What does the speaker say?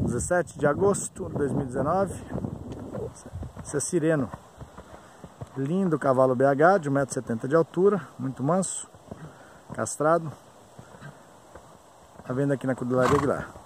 17 de agosto de 2019. Esse é Sireno. Lindo cavalo BH de 1,70 m de altura, muito manso, castrado. A venda aqui na Cudelaria Aguilar.